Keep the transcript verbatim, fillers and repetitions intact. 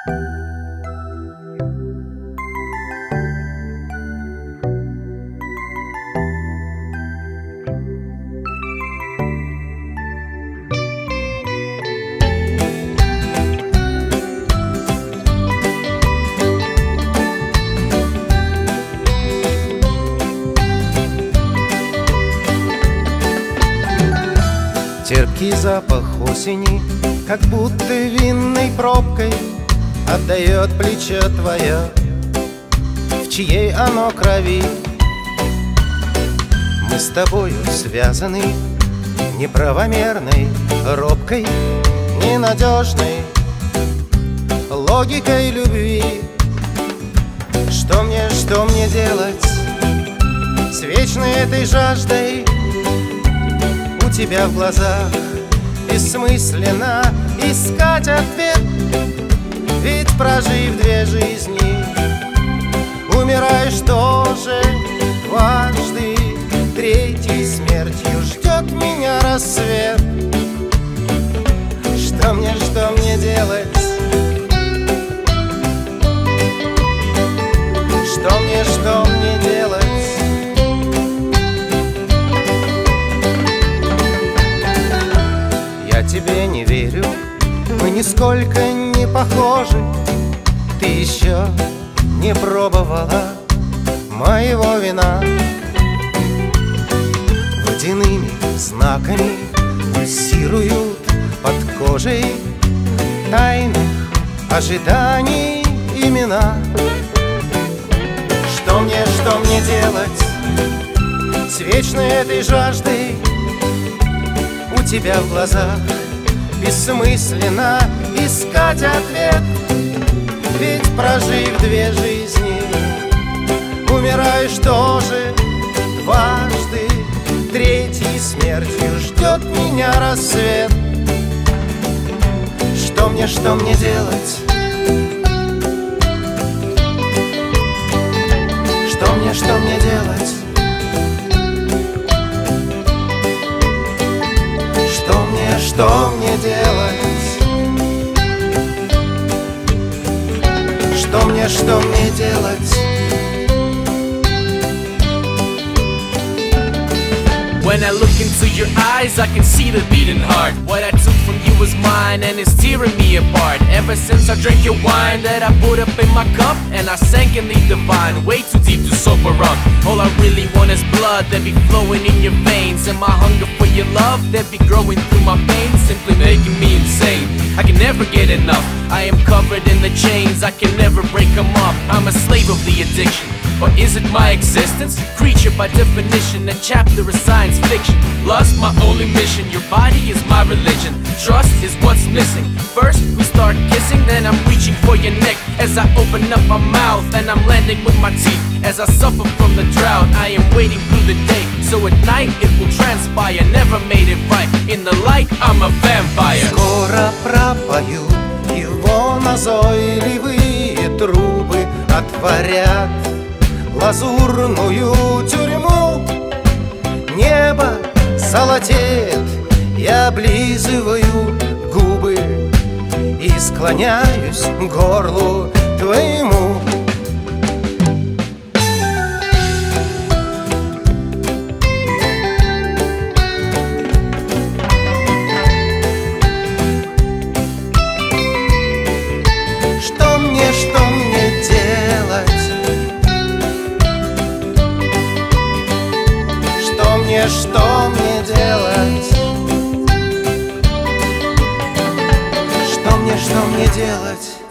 Терпкий запах осени, как будто винной пробкой, отдает плечо твое, в чьей оно крови. Мы с тобою связаны неправомерной, робкой, ненадежной логикой любви. Что мне, что мне делать с вечной этой жаждой? У тебя в глазах бессмысленно искать ответ, ведь прожив две жизни, умираешь тоже дважды. Третьей смертью ждет меня рассвет. Что мне, что мне делать? Что мне, что мне делать? Я тебе не верю, мы нисколько не похожи. Ты еще не пробовала моего вина. Водяными знаками пульсируют под кожей тайных ожиданий имена. Что мне, что мне делать с вечной этой жаждой? У тебя в глазах бессмысленно искать ответ, ведь прожив две жизни, умираешь тоже дважды. Третьей смертью ждет меня рассвет. Что мне, что мне делать? Что мне, что мне делать? Что мне, что мне делать? Что мне, что мне делать? When I look into your eyes, I can see the beating heart. What I took from you was mine, and it's tearing me apart. Ever since I drank your wine that I put up in my cup, and I sank in the divine, way too deep to sober up. All I really want is blood that be flowing in your veins, and my hunger for your love that be growing through my veins, simply making me insane. I can never get enough, I am covered in the chains, I can never break them off. I'm a slave of the addiction. Or is it my existence? Creature by definition, a chapter of science fiction. Lust my only mission, your body is my religion. Trust is what's missing. First we start kissing, then I'm reaching for your neck as I open up my mouth, and I'm landing with my teeth. As I suffer from the drought, I am waiting through the day, so at night it will transpire. Never made it right, in the light I'm a vampire. Скоро пропою его назойливые трубы, отворят лазурную тюрьму. Небо золотеет, я облизываю губы и склоняюсь к горлу твоему. Что мне, что мне делать? Что мне, что мне делать? Что мне, что мне делать?